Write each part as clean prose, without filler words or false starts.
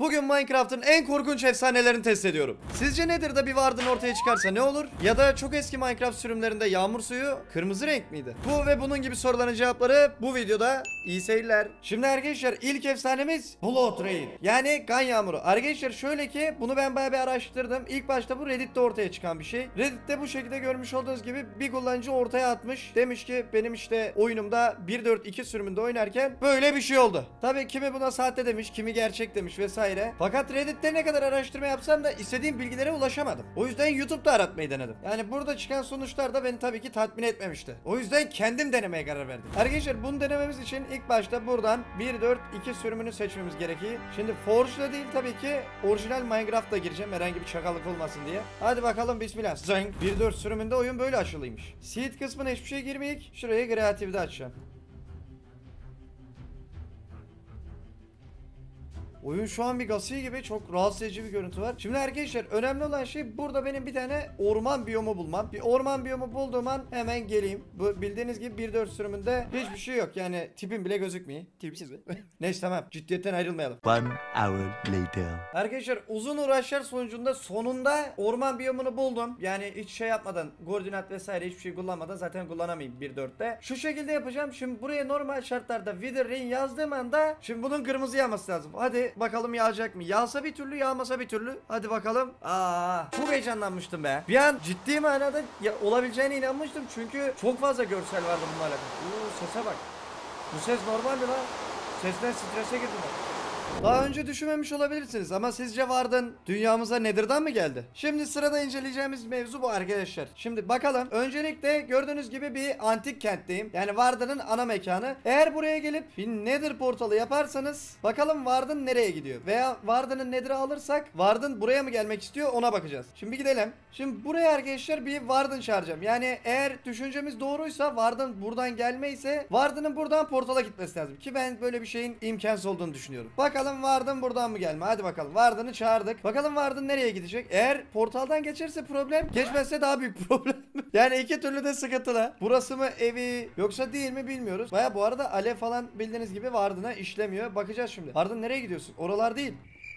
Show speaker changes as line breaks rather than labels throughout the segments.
Bugün Minecraft'ın en korkunç efsanelerini test ediyorum. Sizce nedir de bir Warden ortaya çıkarsa ne olur? Ya da çok eski Minecraft sürümlerinde yağmur suyu kırmızı renk miydi? Bu ve bunun gibi soruların cevapları bu videoda. İyi seyirler. Şimdi arkadaşlar ilk efsanemiz Blood Rain. Yani kan yağmuru. Arkadaşlar şöyle ki bunu ben bayağı bir araştırdım. İlk başta bu Reddit'te ortaya çıkan bir şey. Reddit'te bu şekilde görmüş olduğunuz gibi bir kullanıcı ortaya atmış. Demiş ki benim işte oyunumda 1.4.2 sürümünde oynarken böyle bir şey oldu. Tabii kimi buna sahte demiş, kimi gerçek demiş vesaire. Fakat Reddit'te ne kadar araştırma yapsam da istediğim bilgilere ulaşamadım. O yüzden YouTube'da aratmayı denedim. Yani burada çıkan sonuçlar da beni tabii ki tatmin etmemişti. O yüzden kendim denemeye karar verdim. Arkadaşlar bunu denememiz için ilk başta buradan 1.4.2 sürümünü seçmemiz gerekiyor. Şimdi Forge'da değil tabii ki orijinal Minecraft'ta gireceğim herhangi bir çakallık olmasın diye. Hadi bakalım bismillah. Zing. 1.4 sürümünde oyun böyle açılıymış. Seed kısmına hiçbir şey girmeyik. Şurayı kreatifde açacağım. Oyun şu an bir gasiye gibi çok rahatsız edici bir görüntü var. Şimdi arkadaşlar önemli olan şey burada benim bir tane orman biyomu bulmam. Bir orman biyomu bulduğum an hemen geleyim. Bu bildiğiniz gibi 1.4 sürümünde hiçbir şey yok. Yani tipim bile gözükmüyor. Tipsiz mi? Neyse tamam. Ciddiyetten ayrılmayalım.
1 hour later.
Arkadaşlar uzun uğraşlar sonucunda sonunda orman biyomunu buldum. Yani hiç şey yapmadan, koordinat vesaire hiçbir şey kullanmadan zaten kullanamayayım 1.4'te. Şu şekilde yapacağım. Şimdi buraya normal şartlarda Wither Rain yazdığım anda şimdi bunun kırmızı yağması lazım. Hadi bakalım yağacak mı? Yağsa bir türlü, yağmasa bir türlü. Hadi bakalım. Çok heyecanlanmıştım be. Bir an ciddi manada olabileceğine inanmıştım. Çünkü çok fazla görsel vardı bununla alakalı. Sese bak. Bu ses normal mi lan? Sesten strese girdim ben. Daha önce düşünmemiş olabilirsiniz ama sizce Warden dünyamıza Nether'dan mı geldi? Şimdi sırada inceleyeceğimiz mevzu bu arkadaşlar. Şimdi bakalım. Öncelikle gördüğünüz gibi bir antik kentteyim. Yani Warden'ın ana mekanı. Eğer buraya gelip bir Nether portalı yaparsanız bakalım Warden nereye gidiyor? Veya Warden'ın Nether'ı alırsak Warden buraya mı gelmek istiyor ona bakacağız. Şimdi gidelim. Şimdi buraya arkadaşlar bir Warden çağıracağım. Yani eğer düşüncemiz doğruysa Warden buradan gelmeyse Warden'ın buradan portala gitmesi lazım. Ki ben böyle bir şeyin imkansız olduğunu düşünüyorum. Bakalım Warden buradan mı gelme? Hadi bakalım. Warden'ı çağırdık. Bakalım Warden nereye gidecek? Eğer portaldan geçerse problem, geçmezse daha büyük problem. Yani iki türlü de sıkıntılı. Burası mı evi yoksa değil mi bilmiyoruz. Baya bu arada alev falan bildiğiniz gibi Warden'a işlemiyor. Bakacağız şimdi. Warden nereye gidiyorsun? Oralar değil.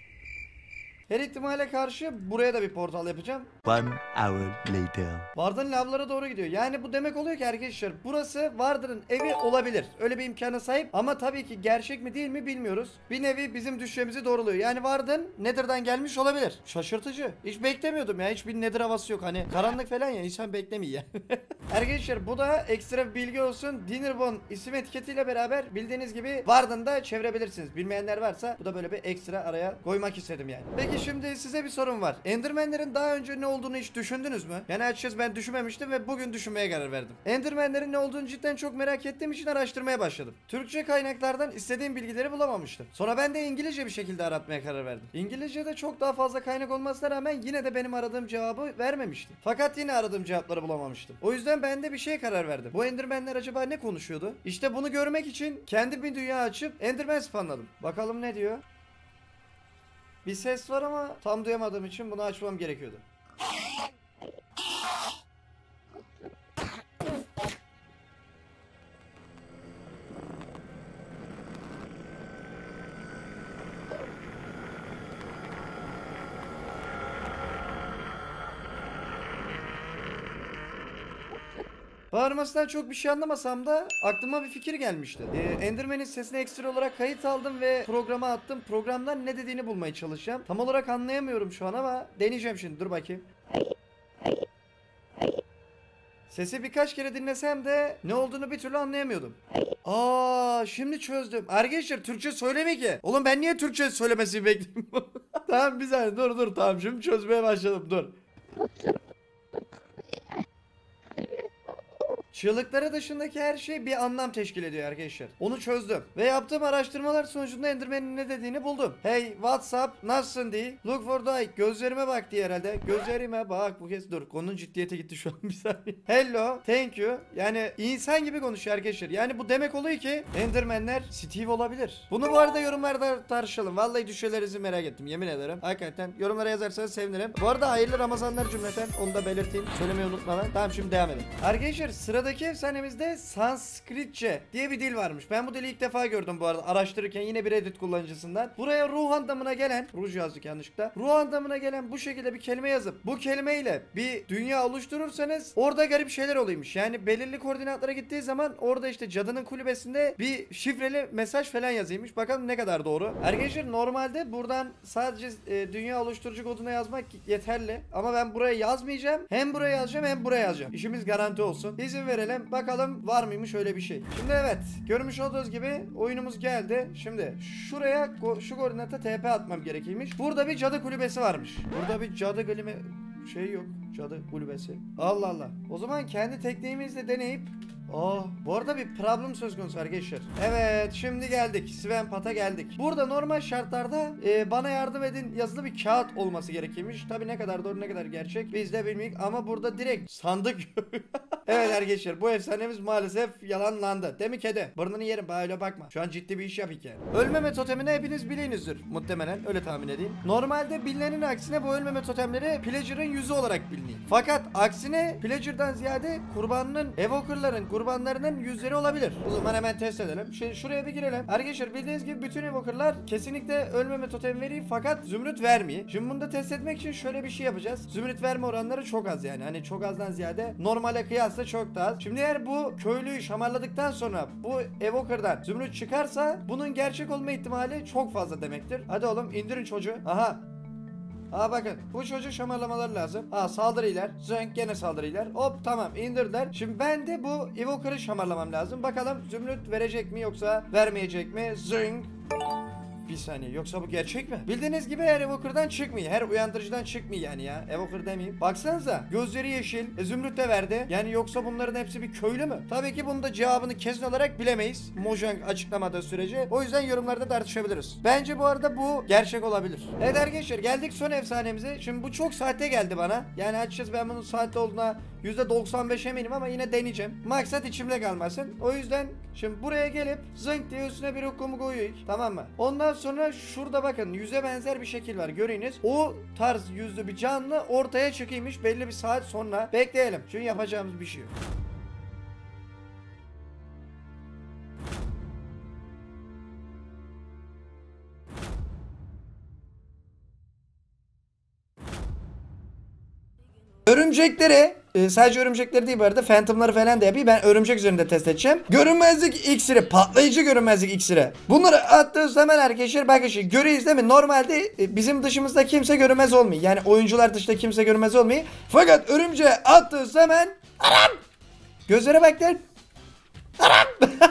Her ihtimale karşı buraya da bir portal yapacağım.
1 hour later.
Warden lavlara doğru gidiyor. Yani bu demek oluyor ki arkadaşlar burası Warden'ın evi olabilir. Öyle bir imkana sahip ama tabii ki gerçek mi değil mi bilmiyoruz. Bir nevi bizim düşlerimizi doğruluyor. Yani Warden Nether'dan gelmiş olabilir. Şaşırtıcı. Hiç beklemiyordum ya. Hiçbir Nether havası yok. Hani karanlık falan ya insan beklemiyor ya. Arkadaşlar bu da ekstra bir bilgi olsun. Dinnerbone isim etiketiyle beraber bildiğiniz gibi Warden'da çevirebilirsiniz. Bilmeyenler varsa bu da böyle bir ekstra araya koymak istedim yani. Peki şimdi size bir sorum var. Enderman'lerin daha önce ne olduğunu hiç düşündünüz mü? Yani açıkçası ben düşünmemiştim ve bugün düşünmeye karar verdim. Enderman'lerin ne olduğunu cidden çok merak ettiğim için araştırmaya başladım. Türkçe kaynaklardan istediğim bilgileri bulamamıştım. Sonra ben de İngilizce bir şekilde aratmaya karar verdim. İngilizce'de çok daha fazla kaynak olmasına rağmen yine de benim aradığım cevabı vermemişti. Fakat yine aradığım cevapları bulamamıştım. O yüzden ben de bir şeye karar verdim. Bu Enderman'ler acaba ne konuşuyordu? İşte bunu görmek için kendi bir dünya açıp Enderman spawnladım. Bakalım ne diyor? Bir ses var ama tam duyamadığım için bunu açmam gerekiyordu. Bağırmasından çok bir şey anlamasam da aklıma bir fikir gelmişti. Enderman'in sesini ekstra olarak kayıt aldım ve programa attım. Programdan ne dediğini bulmaya çalışacağım. Tam olarak anlayamıyorum şu an ama deneyeceğim şimdi. Dur bakayım. Sesi birkaç kere dinlesem de ne olduğunu bir türlü anlayamıyordum. Şimdi çözdüm. Arkadaşlar Türkçe söyleme ki. Oğlum ben niye Türkçe söylemesini bekleyeyim? Tamam bir saniye dur tamam şimdi çözmeye başladım dur. Çığlıkları dışındaki her şey bir anlam teşkil ediyor arkadaşlar. Onu çözdüm. Ve yaptığım araştırmalar sonucunda Enderman'in ne dediğini buldum. Hey WhatsApp nasılsın diye. Look for the gözlerime bak diye herhalde. Gözlerime bak bu kez dur. Konunun ciddiyete gitti şu an bir saniye. Hello, thank you. Yani insan gibi konuşuyor arkadaşlar. Yani bu demek oluyor ki Enderman'ler Steve olabilir. Bunu bu arada yorumlarda tartışalım. Vallahi düşcelerinizi merak ettim yemin ederim. Hakikaten yorumlara yazarsanız sevinirim. Bu arada hayırlı Ramazanlar cümleten onu da belirteyim. Söylemeyi unutmadan. Tamam şimdi devam edelim. Arkadaşlar sırada sıradaki efsanemizde Sanskritçe diye bir dil varmış. Ben bu dili ilk defa gördüm bu arada araştırırken, yine bir Reddit kullanıcısından. Buraya ruh anlamına gelen, ruj yazdık yanlışlıkla. Ruh anlamına gelen bu şekilde bir kelime yazıp bu kelimeyle bir dünya oluşturursanız orada garip şeyler oluyormuş. Yani belirli koordinatlara gittiği zaman orada işte cadının kulübesinde bir şifreli mesaj falan yazıymış. Bakalım ne kadar doğru. Arkadaşlar normalde buradan sadece dünya oluşturucu koduna yazmak yeterli. Ama ben buraya yazmayacağım. Hem buraya yazacağım hem buraya yazacağım. İşimiz garanti olsun. İzin verelim. Bakalım var mıymış öyle bir şey. Şimdi evet. Görmüş olduğunuz gibi oyunumuz geldi. Şimdi şuraya şu koordinata TP atmam gerekiymiş. Burada bir cadı kulübesi varmış. Burada bir cadı şey yok. Cadı kulübesi. Allah Allah. O zaman kendi tekniğimizle deneyip bu arada bir problem söz konusu arkadaşlar. Evet, şimdi geldik. Svenpat'a geldik. Burada normal şartlarda bana yardım edin yazılı bir kağıt olması gerekirmiş. Tabi ne kadar doğru ne kadar gerçek biz de bilmiyoruz ama burada direkt sandık. Evet arkadaşlar, bu efsanemiz maalesef yalanlandı. Değil mi kedi? Burnunu yerim, böyle bakma. Şu an ciddi bir iş yapık yani. Ölmeme totemini hepiniz bilinizdir muhtemelen, öyle tahmin edeyim. Normalde bilinenin aksine bu ölmeme totemleri Pillager'ın yüzü olarak biliniyor. Fakat aksine Pillager'dan ziyade kurbanının, kurbanlarının yüzleri olabilir. O zaman hemen test edelim. Şimdi şuraya bir girelim. Arkadaşlar bildiğiniz gibi bütün evokerlar kesinlikle ölmeme totemi veriyor fakat zümrüt vermiyor. Şimdi bunu da test etmek için şöyle bir şey yapacağız. Zümrüt verme oranları çok az yani. Hani çok azdan ziyade normale kıyasla çok daha az. Şimdi eğer bu köylüyü şamarladıktan sonra bu evoker'dan zümrüt çıkarsa bunun gerçek olma ihtimali çok fazla demektir. Hadi oğlum indirin çocuğu. Aha. Bakın bu çocuğu şamarlamaları lazım. Saldırılar. Zönk gene saldırılar. Hop tamam indirdiler. Şimdi ben de bu evoker'ı şamarlamam lazım. Bakalım zümrüt verecek mi yoksa vermeyecek mi? Zönk. Bir saniye, yoksa bu gerçek mi? Bildiğiniz gibi her evoker'dan çıkmıyor. Her uyandırıcıdan çıkmıyor yani ya. Evoker demeyeyim. Baksanıza gözleri yeşil. Zümrüt de verdi. Yani yoksa bunların hepsi bir köylü mü? Tabii ki bunun da cevabını kesin olarak bilemeyiz. Mojang açıklamadığı sürece. O yüzden yorumlarda tartışabiliriz. Bence bu arada bu gerçek olabilir. Evet arkadaşlar, geldik son efsanemize. Şimdi bu çok sahte geldi bana. Yani açıkçası ben bunun sahte olduğuna %95 eminim ama yine deneyeceğim. Maksat içimde kalmasın. O yüzden şimdi buraya gelip zınk diye üstüne bir hukumu koyuyoruz. Tamam mı? Ondan sonra şurada bakın yüze benzer bir şekil var, görünüz. O tarz yüzlü bir canlı ortaya çıkıymış belli bir saat sonra. Bekleyelim. Çünkü yapacağımız bir şey yok. Örümcekleri sadece örümcekleri değil bu arada, phantomları falan da yapayım. Ben örümcek üzerinde test edeceğim. Görünmezlik iksiri, patlayıcı görünmezlik iksiri. Bunları attığı zaman arkadaşlar bakın şimdi görüyoruz değil mi? Normalde bizim dışımızda kimse görünmez olmuyor. Yani oyuncular dışında kimse görünmez olmuyor. Fakat örümceğe attığı zaman aram! Gözlere bak lan. Aram!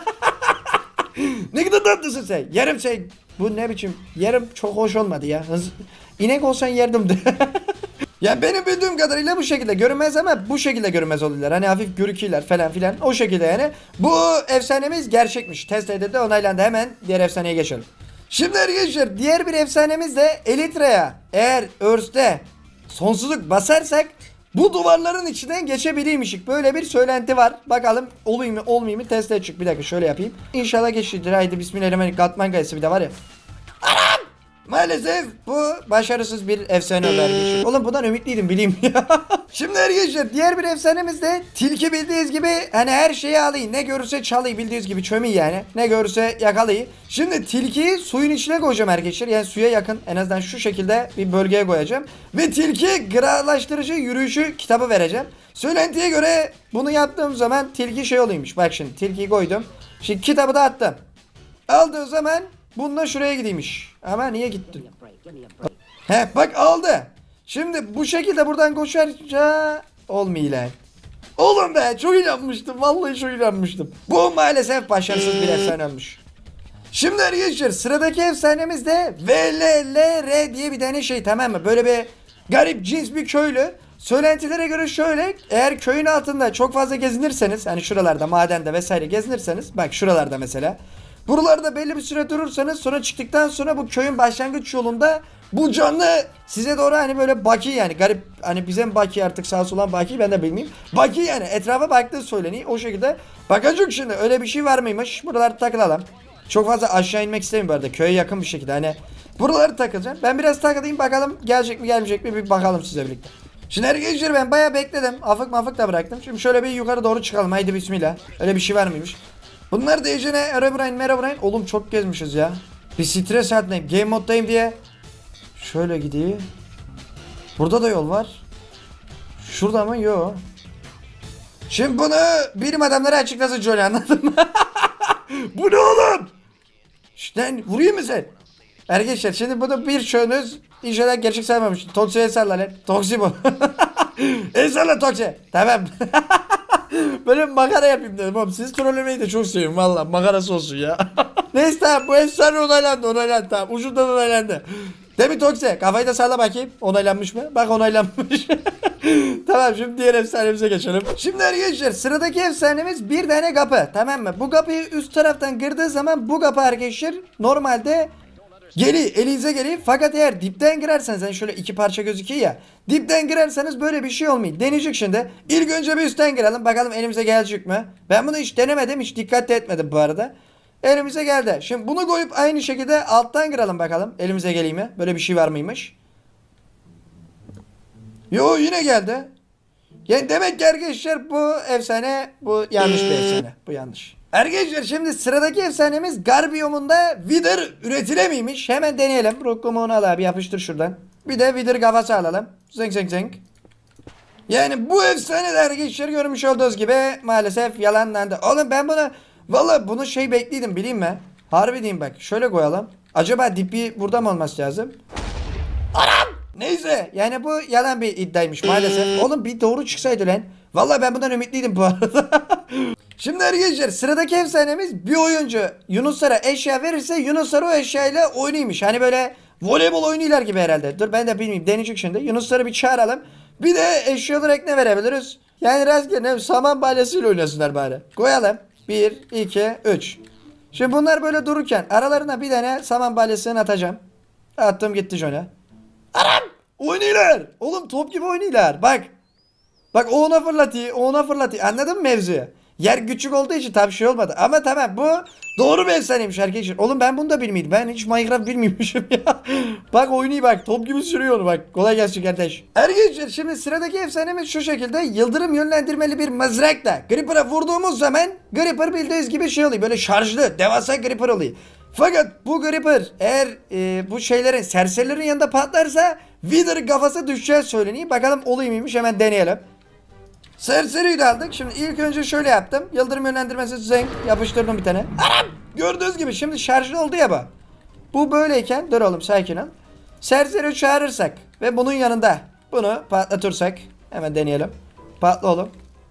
Ne kadar tatlısın sen. Yerim sen. Bu ne biçim? Yerim çok hoş olmadı ya. İnek olsan yerdim de. Ya benim bildiğim kadarıyla bu şekilde görünmez ama bu şekilde görünmez oluyorlar. Hani hafif görüküyorlar falan filan. O şekilde yani. Bu efsanemiz gerçekmiş. Test edildi, onaylandı. Hemen diğer efsaneye geçelim. Şimdi arkadaşlar diğer bir efsanemiz de Elytra'ya eğer Earth'te sonsuzluk basarsak bu duvarların içinden geçebilirmişik. Böyle bir söylenti var. Bakalım olayım mı olmayayım mı test edecek. Bir dakika şöyle yapayım. İnşallah geçiyor. Haydi bismillahirrahmanirrahim. Katman kayısı bir de var ya. Anam! Maalesef bu başarısız bir efsane oldu arkadaşlar. Oğlum bundan ümitliydim bileyim ya. Şimdi arkadaşlar diğer bir efsanemiz de tilki bildiğiniz gibi hani her şeyi alayım. Ne görürse çalayım, bildiğiniz gibi çömeyim yani. Ne görürse yakalayayım. Şimdi tilkiyi suyun içine koyacağım arkadaşlar. Yani suya yakın en azından şu şekilde bir bölgeye koyacağım. Ve tilki gıralaştırıcı yürüyüşü kitabı vereceğim. Söylentiye göre bunu yaptığım zaman tilki şey oluyormuş. Bak şimdi tilkiyi koydum. Şimdi kitabı da attım. Aldığı zaman bununla şuraya gideymiş. Ama niye gittin? He bak aldı. Şimdi bu şekilde buradan koşarca olmuyor. Oğlum be çok inanmıştım. Vallahi çok inanmıştım. Bu maalesef başarısız bir efsane olmuş. Şimdi arkadaşlar sıradaki efsanemiz de VLLR diye bir tane şey, tamam mı? Böyle bir garip cins bir köylü. Söylentilere göre şöyle, eğer köyün altında çok fazla gezinirseniz, hani şuralarda madende vesaire gezinirseniz, bak şuralarda mesela. Buralarda belli bir süre durursanız sonra çıktıktan sonra bu köyün başlangıç yolunda bu canlı size doğru hani böyle bakıyor yani garip, hani bize mi bakıyor artık sağa sola bakıyor ben de bilmiyorum. Bakıyor yani etrafa baktığı söyleniyor o şekilde. Bakacak şimdi öyle bir şey var mıymış, buralarda takılalım. Çok fazla aşağı inmek istemiyorum bu arada, köye yakın bir şekilde hani buraları takılacağım. Ben biraz takılayım bakalım gelecek mi gelmeyecek mi bir bakalım size birlikte. Şimdi arkadaşlar ben bayağı bekledim. Afık mafık da bıraktım. Şimdi şöyle bir yukarı doğru çıkalım. Haydi bismillah. Öyle bir şey var mıymış? Bunlar da Ejene, Erebrain. Oğlum çok gezmişiz ya. Bir stres altındayım. Game moddayım diye. Şöyle gideyim. Burada da yol var. Şurada mı? Yok. Şimdi bunu bilim adamları açıklasın Johnny, anladın mı? Bu ne oğlum? İşte vurayım mı sen? Arkadaşlar şimdi bunu bir şönüz inşallah gerçek saymamış. Toksi'ye salla lan. Toksi bu. Salla Toksi. Tamam. Böyle makara yapayım dedim oğlum. Siz trollemeyi de çok seviyorum valla. Makarası olsun ya. Neyse tamam, bu efsane onaylandı tamam. Ucundan onaylandı. Değil mi Toksi? Kafayı da salla bakayım. Onaylanmış mı? Bak onaylanmış. Tamam, şimdi diğer efsanemize geçelim. Şimdi arkadaşlar sıradaki efsanemiz bir tane kapı. Tamam mı? Bu kapıyı üst taraftan kırdığı zaman bu kapı arkadaşlar normalde elinize geliyor. Fakat eğer dipten girerseniz, yani şöyle iki parça gözüküyor ya. Dipten girerseniz böyle bir şey olmuyor. Deneyecek şimdi. İlk önce bir üstten girelim. Bakalım elimize gelecek mi? Ben bunu hiç denemedim. Hiç dikkat de etmedim bu arada. Elimize geldi. Şimdi bunu koyup aynı şekilde alttan girelim bakalım. Elimize geliyor mi? Böyle bir şey var mıymış? Yo, yine geldi. Yani demek ki arkadaşlar bu efsane, bu yanlış bir efsane. Bu yanlış. Arkadaşlar şimdi sıradaki efsanemiz Garbiyom'unda Wither üretilemiymiş. Hemen deneyelim. Rokumunu al abi, yapıştır şuradan. Bir de Wither kafası alalım. Zeng. Yani bu efsane de arkadaşlar görmüş olduğunuz gibi maalesef yalanlandı. Oğlum ben bunu valla bunu bekliydim, bileyim mi? Harbi diyeyim bak. Şöyle koyalım. Acaba dipi burada mı olması lazım? Anam! Neyse yani bu yalan bir iddiaymış maalesef. Oğlum bir doğru çıksaydı lan. Vallahi ben bundan ümitliydim bu arada. Şimdi arkadaşlar sıradaki efsanemiz bir oyuncu Yunuslara eşya verirse Yunuslar o eşyayla oynaymış. Hani böyle voleybol oynuyorlar gibi herhalde. Dur ben de bilmiyorum, deneyecek şimdi. Yunusları bir çağıralım. Bir de eşya olarak ne verebiliriz? Yani rastgele saman balyasıyla oynasınlar bari. Koyalım. 1, 2, 3. Şimdi bunlar böyle dururken aralarına bir tane saman balyasını atacağım. Attım gitti John'a. Aram! Oynuyorlar. Oğlum top gibi oynuyorlar. Bak o ona fırlatıyor. Anladın mı mevzuyu? Yer küçük olduğu için tabii şey olmadı. Ama tamam, bu doğru bir efsaneymiş arkadaşlar. Oğlum ben bunu da bilmiyordum. Ben hiç Minecraft bilmiyormuşum ya. Bak oynuyor bak. Top gibi sürüyor onu bak. Kolay gelsin kardeş. Arkadaşlar şimdi sıradaki efsanemiz şu şekilde. Yıldırım yönlendirmeli bir mızrakla Creeper'a vurduğumuz zaman Creeper bildiğiniz gibi şey oluyor. Böyle şarjlı devasa Creeper oluyor. Fakat bu Creeper eğer bu serserilerin yanında patlarsa Wither kafası düşeceği söyleniyor. Bakalım oluyor muymuş, hemen deneyelim. Serseriyi de aldık. Şimdi ilk önce şöyle yaptım. Yıldırım yönlendirmesi zenk. Yapıştırdım bir tane. Anam! Gördüğünüz gibi şimdi şarjlı oldu ya bu. Bu böyleyken dur oğlum sakin ol. Serseri çağırırsak ve bunun yanında bunu patlatırsak hemen deneyelim. Patla oğlum.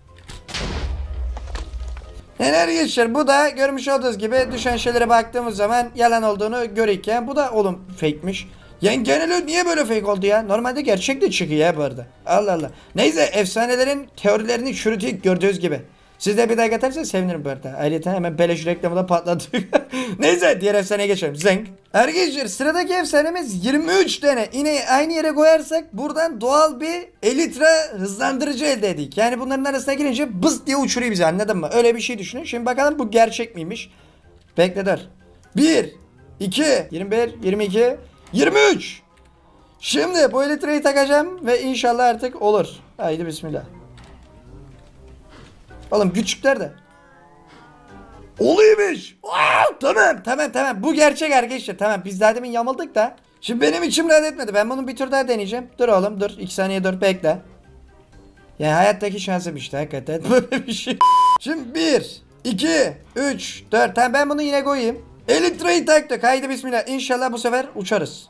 Neler geçer? Bu da görmüş olduğunuz gibi düşen şeylere baktığımız zaman yalan olduğunu görürken bu da oğlum fake'miş. Yani genel niye böyle fake oldu ya? Normalde gerçek de çıkıyor ya bu arada. Allah Allah. Neyse efsanelerin teorilerini çürütük gördüğünüz gibi. Siz de bir daha getirsen sevinirim bu arada. Ayrıca hemen beleş reklamı da patlattık. Neyse diğer efsaneye geçelim. Zenk. Arkadaşlar sıradaki efsanemiz 23 tane ineği aynı yere koyarsak buradan doğal bir elitra hızlandırıcı elde edik. Yani bunların arasına girince bız diye uçuruyor bizi, anladın mı? Öyle bir şey düşünün. Şimdi bakalım bu gerçek miymiş? Bekle dur. 1, 2, 21, 22, 23. Şimdi bu elitrayı takacağım ve inşallah artık olur. Haydi bismillah. Oğlum küçükler de. Oluyormuş. Tamam. Bu gerçek arkadaşlar. Tamam biz daha demin yamıldık da. Şimdi benim içim rahat etmedi. Ben bunu bir tur daha deneyeceğim. Dur oğlum dur. 2 saniye dur bekle. Yani hayattaki şansım işte hakikaten. Böyle bir şey. Şimdi 1, 2, 3, 4. Tamam ben bunu yine koyayım. Elektriği taktık. Haydi bismillah. İnşallah bu sefer uçarız.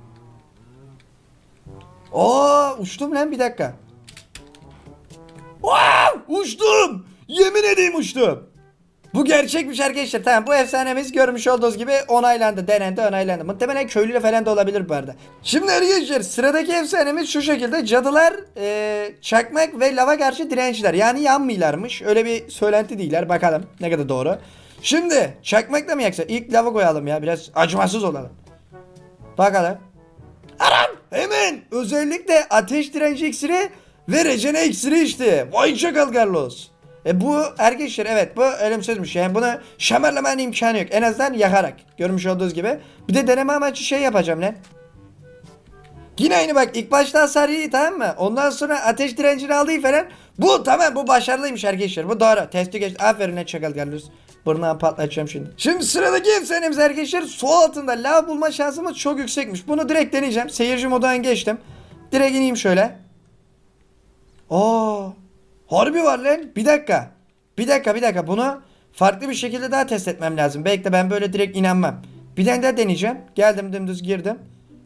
Uçtum lan bir dakika. Uçtum. Yemin edeyim uçtum. Bu gerçekmiş arkadaşlar. Tamam bu efsanemiz görmüş olduğunuz gibi onaylandı. Denendi onaylandı. Muhtemelen köylüyle falan da olabilir bu arada. Şimdi arkadaşlar sıradaki efsanemiz şu şekilde. Cadılar çakmak ve lava karşı dirençler. Yani yanmıyorlarmış. Öyle bir söylenti değiller. Bakalım ne kadar doğru. Şimdi çakmakla mı yaksa? İlk lava koyalım ya. Biraz acımasız olalım. Bakalım. Aram! Hemen özellikle ateş direnci iksiri ve rejene iksiri işte. Vay çakal Carlos. Bu arkadaşlar evet bu ölümsüzmüş. Yani bunu şamarlamanın imkanı yok. En azından yakarak. Görmüş olduğunuz gibi. Bir de deneme amaçlı şey yapacağım lan. Yine aynı bak, ilk başta hasar iyi, tamam mı? Ondan sonra ateş direncini aldı falan. Bu tamam, bu başarılıymış arkadaşlar. Bu doğru. Testi geç. Aferin ne çakal geliyoruz. Burnuna patlatacağım şimdi. Şimdi sıradaki efsanemiz arkadaşlar, su altında lav bulma şansımız çok yüksekmiş. Bunu direkt deneyeceğim. Seyirci moduna geçtim. Direkt ineyim şöyle. Aa, harbi var lan. Bir dakika. Bir dakika. Bunu farklı bir şekilde daha test etmem lazım. Belki de ben böyle direkt inanmam. Bir tane daha deneyeceğim. Geldim, dümdüz girdim.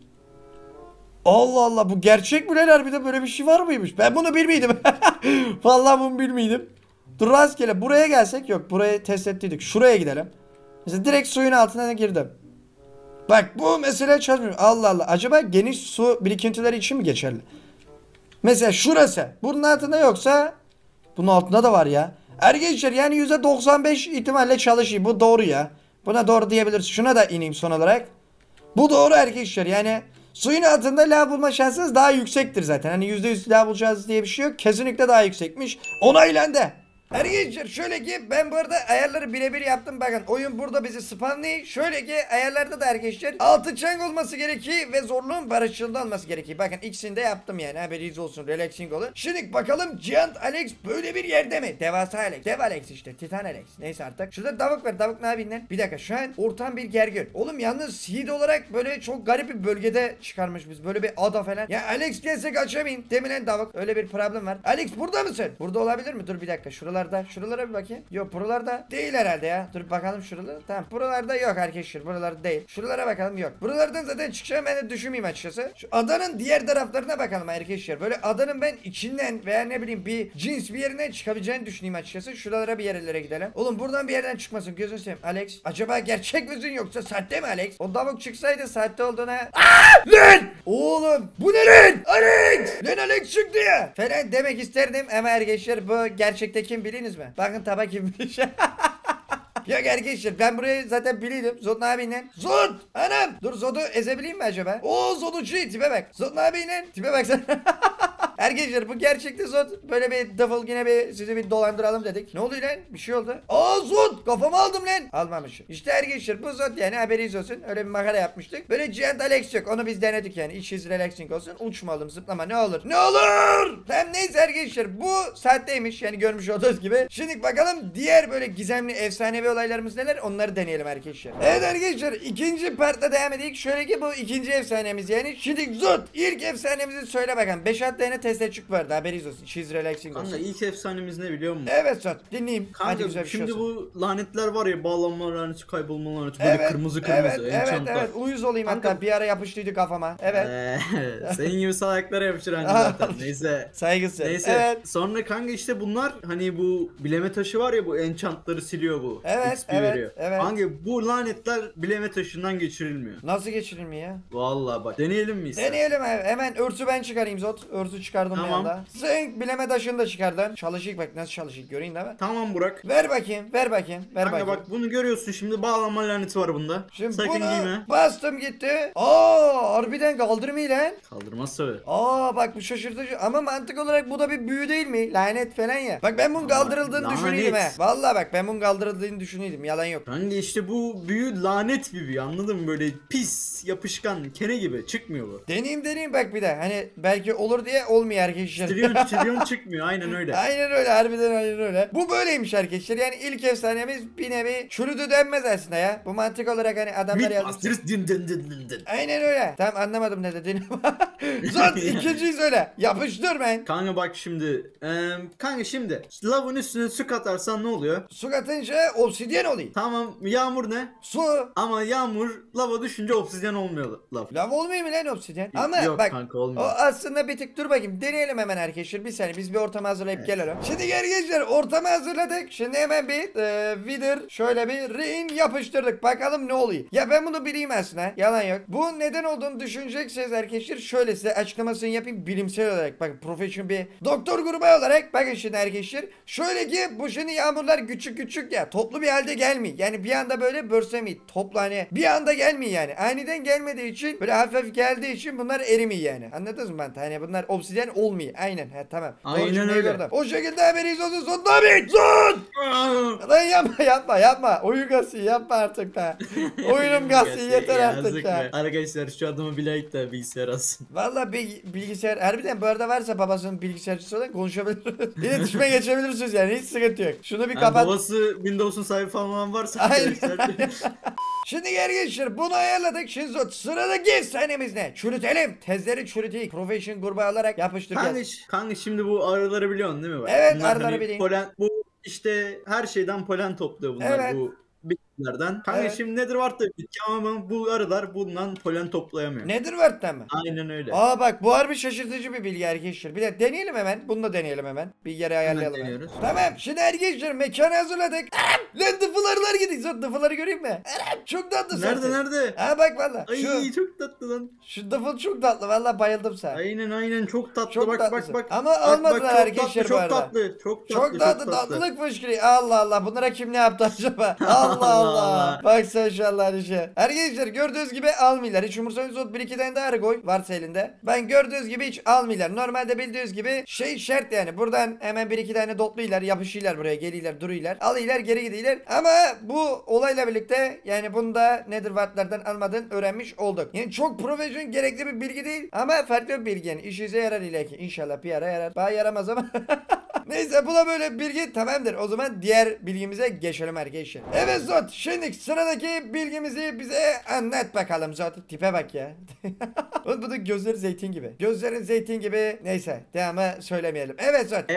Allah Allah, bu gerçek mi lan, harbiden böyle bir şey var mıymış? Ben bunu bilmiyordum. Vallahi bunu bilmiyordum. Dur rastgele buraya gelsek, yok burayı test ettiydik. Şuraya gidelim. Mesela direkt suyun altına girdim. Bak bu mesela çalışmıyor. Allah Allah, acaba geniş su birikintileri için mi geçerli? Mesela şurası. Bunun altında yoksa bunun altında da var ya. Arkadaşlar yani %95 ihtimalle çalışıyor. Bu doğru ya. Buna doğru diyebiliriz. Şuna da ineyim son olarak. Bu doğru arkadaşlar, yani suyun altında lav bulma şansınız daha yüksektir zaten. Hani %100 lav bulacağız diye bir şey yok. Kesinlikle daha yüksekmiş. Onaylandı. Arkadaşlar şöyle ki ben bu arada ayarları birebir yaptım. Bakın oyun burada bizi spamlıyor. Şöyle ki ayarlarda da arkadaşlar altı çang olması gerekiyor ve zorluğun barışçılığında olması gerekiyor. Bakın ikisini de yaptım yani, haberiniz olsun, relaxing olun. Şimdi bakalım Giant Alex böyle bir yerde mi? Devasa Alex. Dev Alex işte, Titan Alex. Neyse artık. Şurada davuk var. Davuk ne yapayım lan? Bir dakika, şu an ortam bir gergin. Oğlum yalnız seed olarak böyle çok garip bir bölgede çıkarmış biz. Böyle bir ada falan. Ya Alex gelse kaçamayın. Demilen davuk. Öyle bir problem var. Alex burada mısın? Burada olabilir mi? Dur bir dakika. Şuralara bir bakayım. Yok buralarda değil herhalde ya. Dur bakalım şuralara. Tamam, buralarda yok arkadaşlar. Buralarda değil. Şuralara bakalım, yok. Buralardan zaten çıkacağım ben de düşünmeyeyim açıkçası. Şu adanın diğer taraflarına bakalım arkadaşlar. Böyle adanın ben içinden veya ne bileyim bir cins bir yerinden çıkabileceğini düşüneyim açıkçası. Şuralara bir yerlere gidelim. Oğlum buradan bir yerden çıkmasın. Gözünü seveyim. Alex. Acaba gerçek misin yoksa sahte mi Alex? O davuk çıksaydı sahte olduğuna. Aaaa! Lan! Oğlum bu ne lan? Alex! Lan Alex çıktı ya. Falan demek isterdim ama arkadaşlar bu gerçekte kim biliniz mi? Bakın taba kimmiş. Yok arkadaşlar ben burayı zaten biliyordum. Zod abiyle. Zod! Anam! Dur Zod'u ezebileyim mi acaba? Oo Zod'ucu tipe bak. Zod abiyle tipe bak sen. Arkadaşlar bu gerçekte Zod. Böyle bir defol yine bir sizi bir dolandıralım dedik. Ne oluyor lan? Bir şey oldu. Aa Zod! Kafamı aldım lan. Almamışım. İşte arkadaşlar bu Zod yani, haberiniz olsun. Öyle bir makara yapmıştık. Böyle Giant Alex yok. Onu biz denedik yani. İşiz relaxing olsun. Uçmalım, zıplama, ne olur. Ne olur! Tamam neyse arkadaşlar bu saatteymiş yani, görmüş olduğunuz gibi. Şimdi bakalım diğer böyle gizemli efsanevi olaylarımız neler, onları deneyelim arkadaşlar. Evet arkadaşlar ikinci partta devam edelim. Şöyle ki bu ikinci efsanemiz yani. Şimdi Zod ilk efsanemizi söyle bakalım. 5-6 tane test açık vardı, haberiniz olsun. She's relaxing olsun.
Kanka ilk efsanemiz ne biliyor musun?
Evet Zod dinleyeyim. Hadi
Kanka
güzel bir şey
şimdi
olsun.
bu lanetler var ya, bağlanma laneti, kaybolma laneti, böyle kırmızı enchantlar.
Evet uyuz olayım
Kanka,
hatta, bir ara yapıştıydı kafama. Evet.
Senin gibi salaklara yapışır hani zaten. Neyse.
Saygısız.
Neyse.
Evet.
Sonra kanka işte bunlar hani bu bileme taşı var ya, bu enchantları siliyor bu.
Evet,
XP
evet,
veriyor.
evet.
Kanka bu lanetler bileme taşından geçirilmiyor.
Nasıl geçirilmiyor ya?
Vallahi bak deneyelim mi istersen?
Deneyelim abi. Hemen örtü ben çıkarayım Zod. Örtü çıkardım bir
Tamam.
anda. Sen bileme taşını da çıkardın. Çalışık bak nasıl çalışık, göreyim değil mi?
Tamam Burak.
Ver bakayım. Ver
Kanka
bakayım.
bak bunu görüyorsun, şimdi bağlanma laneti var bunda.
Şimdi
Sakın
bunu
giyme.
bastım gitti. Aa harbiden kaldırmıyor lan.
Kaldırmaz tabii.
Aa bak bu şaşırtıcı ama mantık olarak bu da bir büyü değil mi? Lanet falan ya. Bak ben bunun kaldırıldığını
Lanet.
düşünüyordum he. Vallahi bak ben bunun kaldırıldığını düşünüyordum, yalan yok.
Kanka işte bu büyü lanet bir büyü, anladın mı? Böyle pis, yapışkan, kene gibi çıkmıyor bu.
Deneyeyim bak bir de. Hani belki olur diye olmuyor arkadaşlar.
Trilyon çıkmıyor, aynen öyle.
Aynen öyle, harbiden aynen öyle. Bu böyleymiş arkadaşlar. Yani ilk efsanemiz bir nevi çürüdü denmez aslında ya. Bu mantık olarak hani adamlar yazmış.
Mythbusters din din din din din.
Aynen öyle. Tamam anlamadım ne dediğini. Zod ikinciyi söyle. Yapıştır ben.
Kanka bak şimdi. Kanka şimdi. Lavın üstüne su katarsan ne oluyor?
Su katınca obsidyen olayım.
Tamam, yağmur ne?
Su.
Ama yağmur lava düşünce obsidyen olmuyor lav.
Lav olmuyor mu lan obsidyen? Ama
Yok
bak
kanka,
o
olmuyor.
aslında bir tık, dur bakayım deneyelim hemen arkadaşlar, bir saniye biz bir ortamı hazırlayıp gelelim. Şimdi arkadaşlar ortamı hazırladık, şimdi hemen bir Wither şöyle bir ring yapıştırdık, bakalım ne oluyor. Ya ben bunu bileyim aslında, yalan yok. Bu neden olduğunu düşüneceksiniz arkadaşlar, şöyle size açıklamasını yapayım bilimsel olarak. Bakın profesyonel bir doktor grubu olarak bakın şimdi arkadaşlar. Şöyle ki bu şimdi yağmurlar küçük ya, toplu bir halde gelmiyor. Yani bir anda böyle börsemiyor. Toplu hani bir anda gelmiyor yani. Aniden gelmediği için, böyle hafif geldiği için bunlar erimiyor yani. Anladınız mı ben? Hani bunlar obsidyen derken olmuyor. Aynen. He tamam. Doğru
Aynen
cümleyi
öyle.
gördüm. O şekilde haberiyiz olsun. Sonunda bit. Son. Lan yapma. Oyun gazı yapma artık be. Oyunum gazı yeter artık
Yazık
ya.
be. Arkadaşlar şu adamı bir like da bilgisayar alsın.
Valla bilgisayar harbiden bu arada varsa babasının bilgisayarcısı olan konuşabiliriz. İletişime geçebilirsiniz yani hiç sıkıntı yok. Şunu bir
Yani
kapat.
babası Windows'un sahibi falan varsa
Aynen.
arkadaşlar.
Şimdi gel gençler bunu ayarladık. Şimdi sıradaki efsanemiz ne? Çürütelim. Tezleri çürüteyim. Profession grubu alarak yapıştıracağız.
Kanka şimdi bu arıları biliyorsun değil mi? Bak?
Evet,
Bunlar
arıları bileyim.
bu işte her şeyden polen topluyor bunlar
Evet.
bu bitkilerden. Kanka
Evet.
şimdi nedir var da bitki ama bu arılar bundan polen toplayamıyor.
Nedir Word'den mi?
Aynen öyle.
Aa bak bu harbi şaşırtıcı bir bilgi arkadaşlar. Bir de deneyelim hemen. Bunu da deneyelim hemen. Bir yere ayarlayalım. Hemen.
deniyoruz.
Tamam şimdi arkadaşlar mekanı hazırladık. Lan dıfılarlar gidiyor. Son dıfıları göreyim mi? Çok tatlı
Nerede
zaten.
nerede?
Ha bak valla.
Ay çok tatlı lan.
Şu dıfıl çok tatlı. Valla bayıldım sana.
Aynen çok tatlı.
Çok
bak
tatlısın.
bak.
Ama
Bak,
almadılar
çok
arkadaşlar
tatlı,
bu arada.
Çok tatlı.
Tatlılık fışkırıyor. Allah Allah. Bunlara kim ne yaptı acaba? Allah Allah. Bak sen şu Allah'ın işe. Arkadaşlar gördüğünüz gibi almıyorlar. Hiç umursamıyorsunuz. 1-2 tane daha arı koy. Varsa elinde. Ben gördüğünüz gibi hiç almıyorlar. Normalde bildiğiniz gibi şey şart yani. Buradan hemen 1-2 tane dopluyorlar. Yapışıyorlar buraya. Geliyorlar duruyorlar. Alıyorlar geri gidiyorlar. Ama bu olayla birlikte yani bunu da Netherward'lardan almadan öğrenmiş olduk. Yani çok profesyonel gerekli bir bilgi değil. Ama farklı bir bilgi yani. İşinize yarar ileriki. İnşallah bir ara yarar. Bana yaramaz ama. Neyse bu da böyle bir bilgi tamamdır. O zaman diğer bilgimize geçelim arkadaşlar. Evet Zot şimdi sıradaki bilgimizi bize anlat bakalım Zot. Tipe bak ya. Oğlum bu da gözleri zeytin gibi. Gözlerin zeytin gibi. Neyse devamı söylemeyelim. Evet Zot.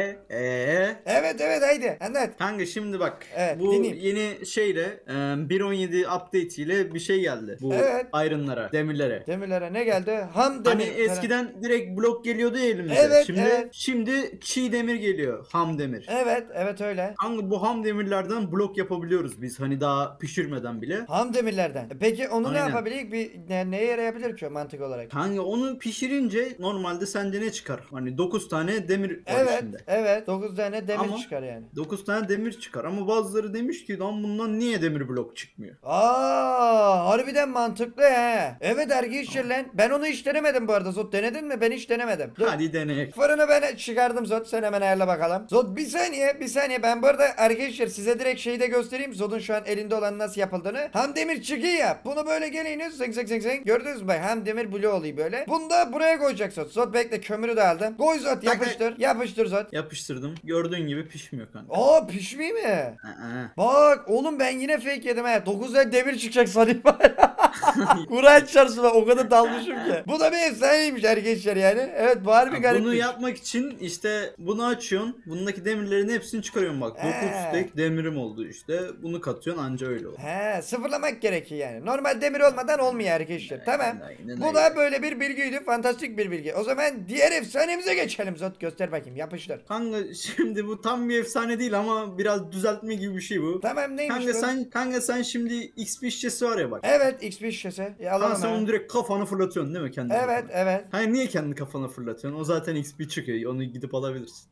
Evet haydi anlat.
Kanka şimdi bak
Evet,
bu
dinleyeyim.
yeni şeyle 1.17 update ile bir şey geldi. Bu
Evet.
iron'lara, demirlere.
Demirlere ne geldi? Ham demir.
Hani eskiden direkt blok geliyordu ya elimize.
Evet,
şimdi
evet.
şimdi çiğ demir geliyor. Ham demir.
Evet öyle.
Kanka bu ham demirlerden blok yapabiliyoruz biz. Hani daha pişirmeden bile.
Ham demirlerden. Peki onu ne
Aynen.
yapabilir? Neye yarayabilir ki o mantık olarak?
Kanka onu pişirince normalde sence ne çıkar? Hani 9 tane demir var içinde.
Evet 9 tane demir
Ama-
çıkar yani.
9 tane demir çıkar ama bazıları demiş ki lan bundan niye demir blok çıkmıyor?
Harbiden mantıklı he. Evet arkadaşlar lan. Ben onu hiç denemedim bu arada Zot. Denedin mi? Ben hiç denemedim. Dur.
Hadi deneyek.
Fırını ben çıkardım Zot. Sen hemen ayarla bakalım. Zot bir saniye. Ben bu arada arkadaşlar size direkt şeyi de göstereyim. Zot'un şu an elinde olan nasıl yapıldığını. Ham demir çıkıyor ya. Bunu böyle geliniz. Zing. Gördünüz mü? Ham demir bloğu oluyor böyle. Bunu da buraya koyacak Zot. Zot bekle kömürü de aldım. Koy Zot yapıştır. Yapıştır Zot.
Yapıştırdım. Gördüğün gibi pişmiyor kanka.
Pişmiyor mi?
Aa.
Bak oğlum ben yine fake yedim he. 9 tane demir çıkacak sanayım. Kur'an çarşısına o kadar dalmışım ki. Bu da bir efsaneymiş arkadaşlar yani. Evet bu harbi garip.
Bunu yapmak için işte bunu açıyorsun. Bundaki demirlerin hepsini çıkarıyorsun bak. 9 stack demirim oldu işte. Bunu katıyorsun anca öyle olur.
He sıfırlamak gerekiyor yani. Normal demir olmadan olmuyor arkadaşlar. Tamam.
aynen
Bu
öyle.
da böyle bir bilgiydi. Fantastik bir bilgi. O zaman diğer efsanemize geçelim. Zot göster bakayım yapıştır.
Kanka şimdi bu tam bir efsane değil ama biraz düzeltme gibi bir şey bu.
Tamam neymiş bu?
Kanka sen şimdi XP şişesi var ya bak.
Evet XP şişesi.
Kanka
Alalım
sen
hemen.
onu direkt kafana fırlatıyorsun değil mi kendi kafana?
Evet.
Hayır niye kendi kafana fırlatıyorsun? O zaten XP çıkıyor. Onu gidip alabilirsin.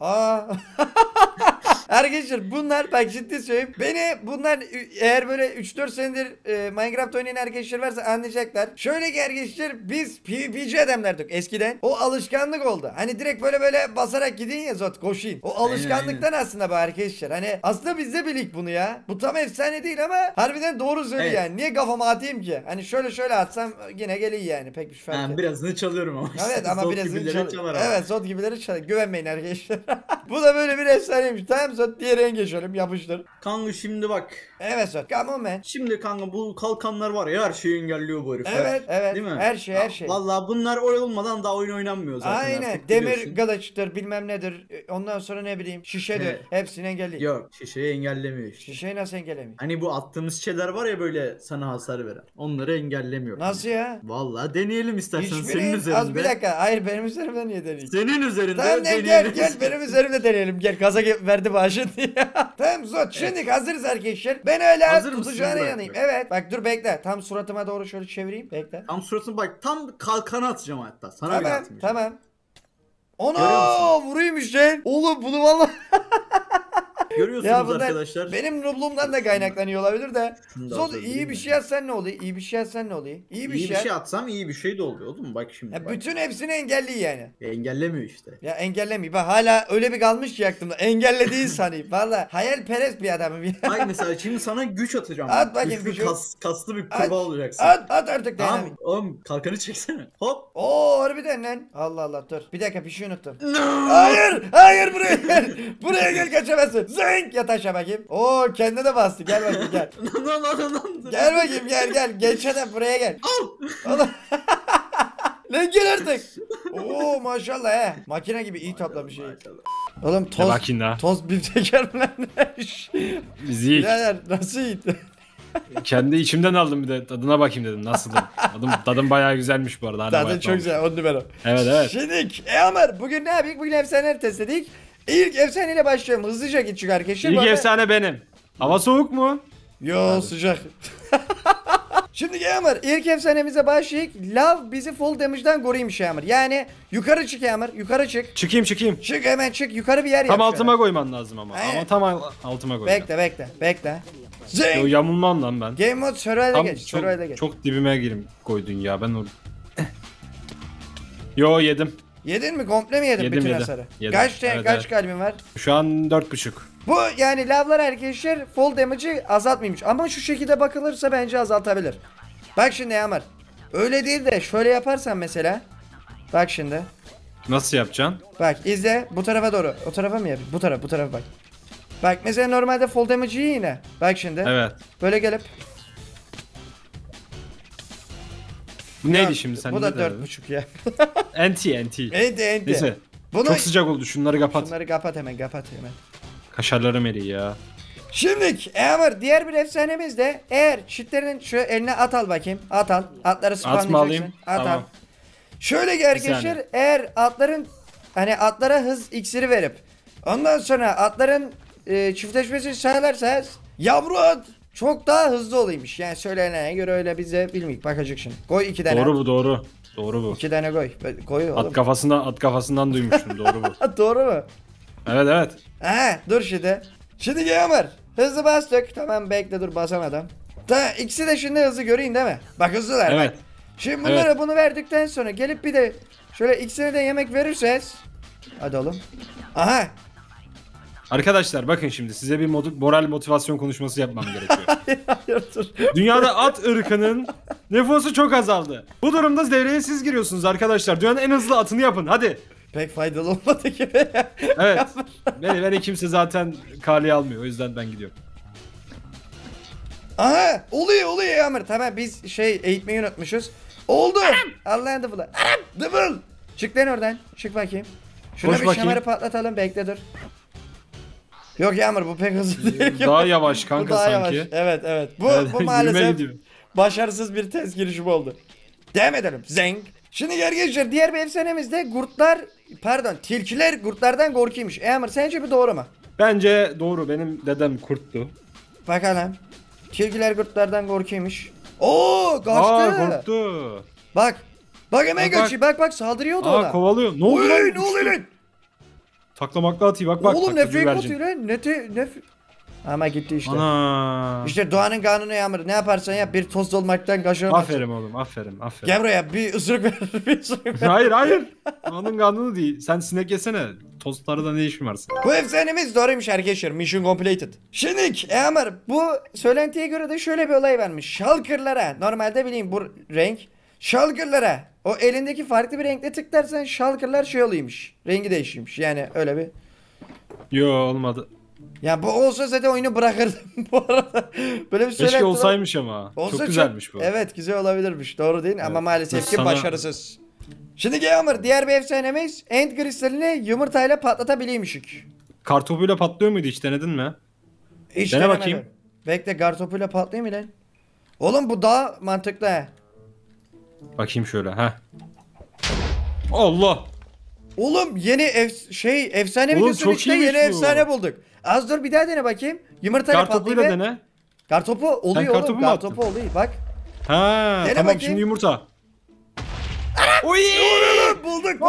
Arkadaşlar bunlar bak ciddi söyleyeyim. Bunlar eğer böyle 3-4 senedir Minecraft oynayan arkadaşlar varsa anlayacaklar. Şöyle ki arkadaşlar biz PvP'ci adamlardık eskiden. O alışkanlık oldu. Hani direkt böyle basarak gidin ya Zot koşayım. O alışkanlıktan aslında bu arkadaşlar. Hani aslında biz de bilik bunu ya. Bu tam efsane değil ama harbiden doğru söylüyor
Evet.
yani. Niye kafama atayım ki? Hani şöyle atsam yine geliyor yani. Pek bir şey fark etmez.
Birazını çalıyorum ama.
Evet ama
Zot
birazını
gibileri çalar ama.
Evet Zot gibileri çalar. Güvenmeyin arkadaşlar. Bu da böyle bir efsaneymiş. Tamam Zot diğerine geçelim. Yapıştır.
Kanka şimdi bak.
Evet Zot. Come on man.
Şimdi kanka bu kalkanlar var ya her şeyi engelliyor bu herifler.
Evet.
Değil mi?
Her şey.
Vallahi bunlar olmadan daha oyun oynanmıyor zaten
Aynen.
artık
Demir
biliyorsun.
kılıçtır bilmem nedir. Ondan sonra ne bileyim şişedir.
Evet.
Hepsini engelliyor.
Yok şişeyi engellemiyor işte.
Şişeyi nasıl engellemiyor?
Hani bu attığımız şeyler var ya böyle sana hasar veren. Onları engellemiyor.
Nasıl ya?
Vallahi deneyelim istersen senin
Hiçbiri
üzerinde.
az bir dakika. Hayır benim üzerimden niye deneyeyim?
Senin üzerinde
Tamam lan
deneyelim.
gel benim üzerimde deneyelim. Gel gaza verdi bağışın diye. Tamam Zot şimdi hazırız arkadaşlar. Ben hala
Hazır mısın
tutacağına
Burak
yanayım.
Bey?
Evet. Bak dur bekle. Tam suratıma doğru şöyle çevireyim. Bekle.
Tam suratına bak tam kalkanı atacağım hatta. Sana bile
Tamam
atmayacağım.
tamam.
Görüyor
Ona
musun?
vuruymuş lan. Oğlum bunu vallahi
Görüyorsunuz
Ya bunlar
arkadaşlar.
benim noobluğumdan da kaynaklanıyor olabilir de.
Şunu da
Zod
atabilirim
iyi bir
ya.
şey yazsan ne oluyor? İyi bir şey yazsan ne oluyor? İyi bir
İyi
şey.
bir şey atsam iyi bir şey de oluyor oğlum. Bak şimdi.
Ya
Bak.
bütün hepsini engelliyor yani.
Engellemiyor işte.
Ya engellemiyor. Bak hala öyle bir kalmış ki aklımda. Engellediğin sanayım. Valla hayalperest bir adamım ya.
Bak mesela şimdi sana güç atacağım.
At bakayım
Güçlü,
gücü.
kaslı bir
At,
kurbağa olacaksın.
At artık
Tamam
dayanamıyorum.
oğlum kalkanı çeksene. Hop.
Oo harbiden lan. Allah Allah dur. Bir dakika bir şey unuttum. Hayır buraya gel. Buraya gel kaçamazsın. Zınk yat aşağı bakayım. Oo kendine de bastı. Gel bakayım gel.
Lan.
Gel bakayım gel. Geç adam buraya gel. Oğlum. Lan gel artık. Oo maşallah he. Makine gibi iyi toplamış iyi. Oğlum
Ne
toz.
bakayım daha.
Toz bir teker mi lan?
Biz iyi.
Birader nasıl iyi?
Kendi içimden aldım bir de tadına bakayım dedim nasıl tadım bayağı güzelmiş bu arada. Hala
Zaten
bayatlamış.
çok güzel 10 numara.
Evet.
Şimdi Ömer bugün ne yaptık? Bugün efsaneleri testledik. İlk efsaneyle başlıyorum. Hızlıca gidecek arkadaşlar. Bu
İlk
arada-
efsane benim. Hava soğuk mu?
Yo sıcak. Şimdi Ömer ilk efsanemize başlayık. Lav bizi full damage'dan koruymuş Ömer. Yani yukarı çık Ömer. Yukarı çık.
Çıkayım.
Çık hemen çık. Yukarı bir yer yap.
Tam
şöyle.
altıma koyman lazım ama.
Aynen.
Ama tam altıma koy.
Bekle.
Yo,
Zing.
yamulmam lan ben.
Game mode survival'e
Tam
geç. Survival'e geç.
çok dibime koydun ya ben orada. Yo yedim.
Yedin mi? Komple mi yedin
Yedim,
bütün
yedim.
hasarı?
Yedim.
Kaç
Evet,
kaç
evet.
kalbin var?
Şu an 4.5.
Bu yani lavlar arkadaşlar full damage'ı azaltmıyormuş. Ama şu şekilde bakılırsa bence azaltabilir. Bak şimdi Ömer. Öyle değil de şöyle yaparsan mesela. Bak şimdi.
Nasıl yapacaksın?
Bak izle bu tarafa doğru. O tarafa mı yapayım? Bu tarafa bak. Bak mesela normalde full damage iyi yine. Bak şimdi.
Evet.
Böyle gelip.
Bu neydi
Yok,
şimdi sen
bu
ne
da
dedin?
4.5 ya.
Enti.
Enti.
Neyse.
Bunu
Çok sıcak oldu şunları kapat.
Şunları kapat hemen.
Kaşarlarım eriyor ya.
Şimdi Ömer diğer bir efsanemiz de eğer çitlerin şu eline at al bakayım. At al. Atları
At mı
spamlayacaksın.
alayım?
At al.
Tamam.
Şöyle ki
Bir
arkadaşlar
saniye.
eğer atların hani atlara hız iksiri verip ondan sonra atların çiftleşmesini sağlarsanız yavru at çok daha hızlı olaymış. Yani söylenene göre öyle bize bilmeyik bakacak şimdi. Koy 2 tane.
Doğru bu doğru. Doğru bu.
2 tane koy. Koy oğlum.
At kafasından duymuştum doğru bu.
Doğru mu?
Evet.
He dur şimdi. Şimdi Ömer hızlı bastık. Tamam bekle dur basamadım. İkisi de şimdi hızlı göreyim değil mi? Bak hızlılar.
Evet.
Bak. Şimdi bunlara bunu verdikten sonra gelip bir de şöyle ikisine de yemek verirseniz. Hadi oğlum. Aha.
Arkadaşlar bakın şimdi size bir moral motivasyon konuşması yapmam gerekiyor.
Hayır dur.
Dünyada at ırkının nüfusu çok azaldı. Bu durumda devreye siz giriyorsunuz arkadaşlar. Dünyanın en hızlı atını yapın hadi.
Pek faydalı olmadı gibi.
Evet. beni kimse zaten kaleye almıyor. O yüzden ben gidiyorum.
Aha oluyor Ömer. Tamam biz eğitmeyi unutmuşuz. Oldu. Allah'ın dıfılı. Dıfıl. Çık lan oradan. Çık bakayım. Şuna
Koş
bir
bakayım.
şamarı patlatalım bekle dur. Yok Yağmur bu pek hızlı değil.
Daha yavaş
Bu
kanka
daha
sanki.
yavaş. Evet. Bu,
Evet,
bu
yürüme
maalesef
gidiyor.
başarısız bir test girişimi oldu. Devam edelim. Zeng. Şimdi arkadaşlar diğer bir efsanemiz de tilkiler kurtlardan korkuyormuş. Emir sence bu doğru mu?
Bence doğru. Benim dedem kurttu.
Bakalım. Tilkiler kurtlardan korkuyormuş. Oo kaçtı.
Korktu.
Bak. Bak hemen
Bak, bak.
kaçıyor. Bak saldırıyordu ona.
Kovalıyor. Ne oldu
Oy
lan?
ne oluyor lan?
Taklamakla atıyor. Bak.
Oğlum ne
taklacı
fake
güvercin.
atıyor lan? Ama gitti işte.
Ana.
İşte doğanın kanunu Yağmur. Ne yaparsan yap bir toz olmaktan kaçırılmaz.
Aferin oğlum. Aferin.
Gel buraya bir ısırık ver. Bir ısırık ver.
hayır. Onun kanunu değil. Sen sinek yesene. Tostlarda ne işin var senin?
Bu efsanemiz doğruymuş arkadaşlar. Mission completed. Şimdi Ömer bu söylentiye göre de şöyle bir olay varmış. Shulker'lara normalde bileyim bu renk. Shulker'lara o elindeki farklı bir renkle tıklarsan Shulker'lar oluyormuş. Rengi değişiyormuş. Yani öyle bir.
Yo olmadı.
Ya bu olsa zaten oyunu bırakırdım bu arada. Böyle bir
Keşke
söylenti var.
olsaymış ama.
Olsa
çok güzelmiş bu.
Evet güzel olabilirmiş. Doğru değil ama
Evet.
maalesef ki
Sana-
başarısız. Şimdi Ömer diğer bir efsanemiz end kristalini yumurtayla patlatabiliyormuşuk.
Kartopuyla patlıyor muydu hiç denedin mi?
Hiç
Dene
denemedim.
bakayım.
Bekle gartopuyla patlayayım mı lan? Oğlum bu daha mantıklı he.
Bakayım şöyle ha. Allah.
Oğlum yeni efsane
Oğlum,
videosunun
çok
içinde
iyiymiş
yeni
bu.
efsane bulduk. Az dur bir daha dene bakayım. Yumurtayla
Kartopuyla
patlayayım.
dene.
Gartopu oluyor
Sen
oğlum.
kartopu mu
Gartopu oluyor bak.
Ha
Dene
tamam
bakayım.
şimdi yumurta. Oy!
Bulduk tamam.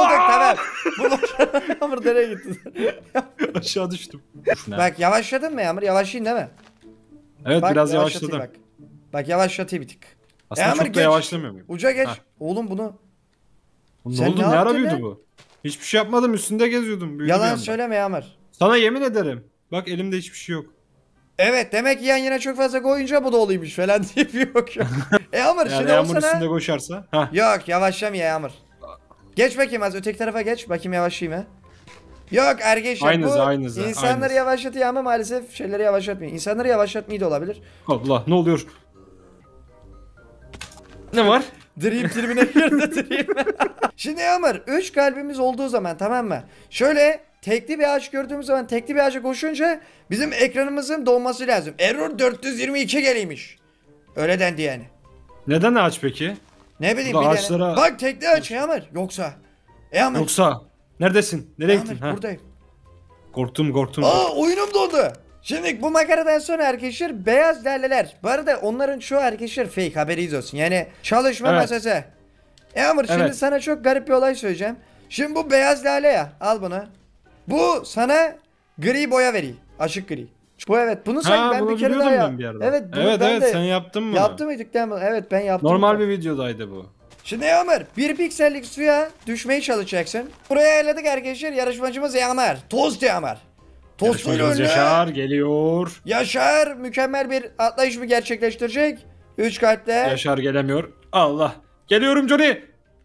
bak. Bu Yağmur nereye gittin?
Aşağı düştüm.
Bak yavaşladın mı Yağmur? Yavaşlayın değil mi?
Evet
Bak,
biraz
yavaşlatayım
yavaşladım.
Bak yavaşlatayım bir tık.
Aslında
Yağmur
çok da
geç.
yavaşlamıyor muyum?
Uca geç.
Ha.
Oğlum bunu.
Ne
Sen
oldu?
ne
Ne ara
yaptın
büyüdü
lan?
bu? Hiçbir şey yapmadım, üstünde geziyordum. Büyüdü bir
Yalan
anda.
söyleme Yağmur.
Sana yemin ederim. Bak elimde hiçbir şey yok.
Evet demek ki yan yana çok fazla koyunca bu da oluyormuş falan diye bir yok yok. Yağmur
Yani
şimdi
yağmur
olsana.
üstünde koşarsa. Hah.
Yok yavaşlamıyor Yağmur. Geç bakayım az öteki tarafa geç. Bakayım yavaşlayayım ha. Yok arkadaşlar
Aynısı,
bu
aynısı,
insanları
aynısı.
yavaşlatıyor ama maalesef şeyleri yavaşlatmıyor. İnsanları yavaşlatmayı da olabilir.
Allah ne oluyor? Ne var?
Dream tribine girdi Dream. Şimdi Yağmur 3 kalbimiz olduğu zaman tamam mı? Şöyle tekli bir ağaç gördüğümüz zaman tekli bir ağaca koşunca bizim ekranımızın doğması lazım. Error 422 geliymiş. Öyle dendi yani.
Neden ağaç peki?
Ne bileyim
Bu
bir
da
tane.
ağaçlara-
Bak tekli ağaç Yağmur. Yoksa. Yağmur.
Yoksa neredesin? Nereye
Yağmur,
gittin? Ha?
buradayım.
Korktum.
Aa oyunum dondu. Şimdi bu makaradan sonra arkadaşlar beyaz laleler. Bu arada onların çoğu arkadaşlar fake haberiniz olsun. Yani çalışma
Evet.
masası. Yağmur şimdi
Evet.
sana çok garip bir olay söyleyeceğim. Şimdi bu beyaz lale ya al bunu. Bu sana gri boya veriyor. Açık gri. Bu evet bunu sanki
Ha
ben
bunu
bir kere daha
biliyordum
yap.
ben bir yerden.
Evet bunu
evet
ben de
sen yaptın mı?
yaptı mıydık değil mi? Evet ben yaptım.
Normal bir videodaydı bu.
Şimdi Yağmur bir piksellik suya düşmeye çalışacaksın. Buraya ayarladık arkadaşlar yarışmacımız Yağmur. Tost Yağmur. Tostuyla
Yarışmacımız
ünlü.
Yaşar geliyor.
Yaşar mükemmel bir atlayış mı gerçekleştirecek? 3 kalple.
Yaşar gelemiyor. Allah. Geliyorum Johnny.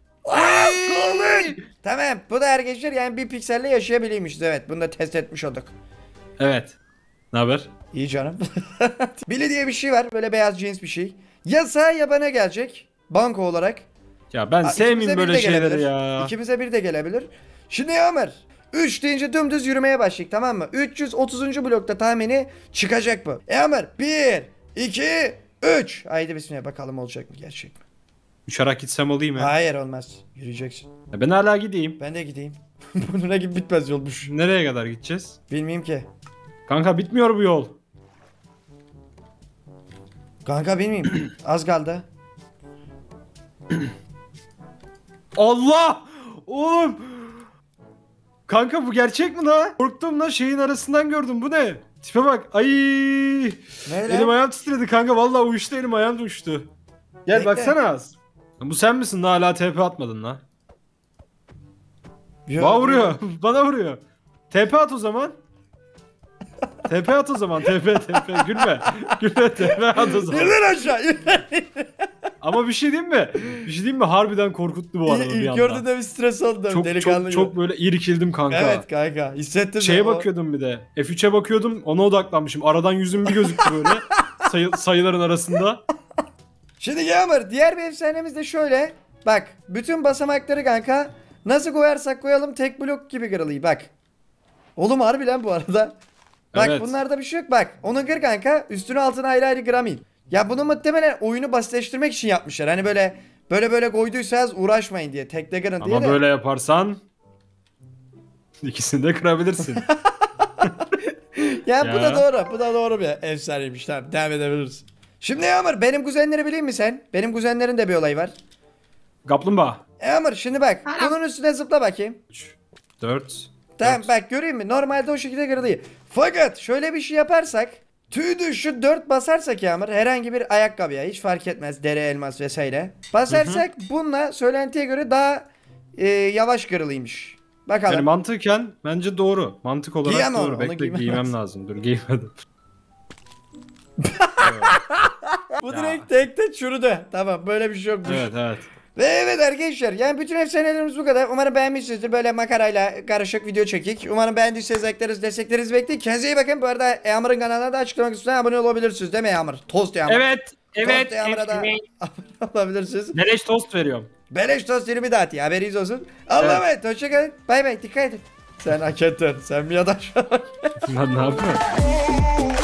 Tamam bu da arkadaşlar yani bir pikselle yaşayabiliyormuşuz evet bunu da test etmiş olduk.
Evet. Ne haber?
İyi canım. Billy diye bir şey var böyle beyaz cins bir şey. Ya sağa ya bana gelecek banko olarak.
Ya ben
İkimize
sevmeyeyim
bir
böyle
de
şeyleri
gelebilir.
ya.
İkimize bir de gelebilir. Şimdi Yağmur 3 deyince dümdüz yürümeye başlayacak tamam mı? 330. blokta tahmini çıkacak bu. Yağmur 1 2 3. Haydi bismillah bakalım olacak mı gerçek mi?
Uçarak gitsem olayım ya.
Hayır olmaz. Yürüyeceksin.
Ya ben hala gideyim.
Ben de gideyim. Bununla gibi bitmez yolmuş.
Nereye kadar gideceğiz?
Bilmeyeyim ki.
Kanka bitmiyor bu yol.
Kanka bilmeyeyim. Az kaldı.
Allah! Oğlum! Kanka bu gerçek mi la? Korktum la şeyin arasından gördüm. Bu ne? Tipe bak. Ay!
Ne
Elim ayağım titredi kanka. Vallahi uyuştu elim ayağım uçtu. Gel
Bekle.
baksana az. Bu sen misin la? Hala TP atmadın la.
Yo,
Bana vuruyor. Bana vuruyor. TP at o zaman. TP at o zaman. TP. Gülme. Gülme TP at o zaman.
Yürü aşağı. Yürü.
Ama bir şey diyeyim mi? Bir şey diyeyim mi? Harbiden korkuttu bu arada bir
İlk
anda.
gördüğünde bir stres oldu.
Çok
Delikanlı
çok
gibi.
çok böyle irkildim kanka.
Evet kanka. Hissettim.
Şeye
ben o-
bakıyordum bir de. F3'e bakıyordum. Ona odaklanmışım. Aradan yüzüm bir gözüktü böyle. Sayıların arasında.
Şimdi Yağmur diğer bir efsanemiz de şöyle. Bak bütün basamakları kanka nasıl koyarsak koyalım tek blok gibi kırılıyor bak. Oğlum harbi lan bu arada. Bak
Evet.
bunlarda bir şey yok bak. Onu kır kanka üstüne altına ayrı ayrı kıramayın. Ya bunu muhtemelen oyunu basitleştirmek için yapmışlar. Hani böyle koyduysanız uğraşmayın diye. Tekte kırın diye
Ama
de.
böyle yaparsan ikisini de kırabilirsin.
Ya bu
Ya.
da doğru. Bu da doğru bir efsaneymiş. Tamam devam edebiliriz. Şimdi Yağmur benim kuzenleri bileyim mi sen? Benim kuzenlerin de bir olayı var.
Kaplumbağa.
Yağmur şimdi bak. Bunun üstüne zıpla bakayım.
3, 4.
Tamam bak göreyim mi? Normalde o şekilde kırılıyor. Fakat şöyle bir şey yaparsak tüydü şu 4 basarsak Yağmur herhangi bir ayakkabıya hiç fark etmez deri elmas vesaire. Basarsak bununla söylentiye göre daha yavaş kırılıymış. Bakalım.
Yani mantıken bence doğru. Mantık olarak
Giyemem onu,
doğru. Bekle
giymem
giymem
lazım.
lazım. Dur giymedim.
Bu
Ya.
direkt tekte çürüdü. Tamam böyle bir şey yokmuş.
Evet.
Ve evet arkadaşlar yani bütün efsanelerimiz bu kadar. Umarım beğenmişsinizdir. Böyle makarayla karışık video çekik. Umarım beğendiyseniz bekleriz, destekleriniz bekleyin. Kendinize iyi bakın. Bu arada Yağmur'un kanalına da açıklamak üstüne abone olabilirsiniz değil mi Yağmur? Tost Yağmur.
Evet.
Tost Yağmur'a da abone olabilirsiniz.
Beleş tost veriyorum.
Beleş tost 20 dağıtı haberiniz olsun. Allah'a emanet. Hoşçakalın. Bay bay. Dikkat edin. Sen hak ettin. Sen bir adaş.
Lan ne yapıyorsun?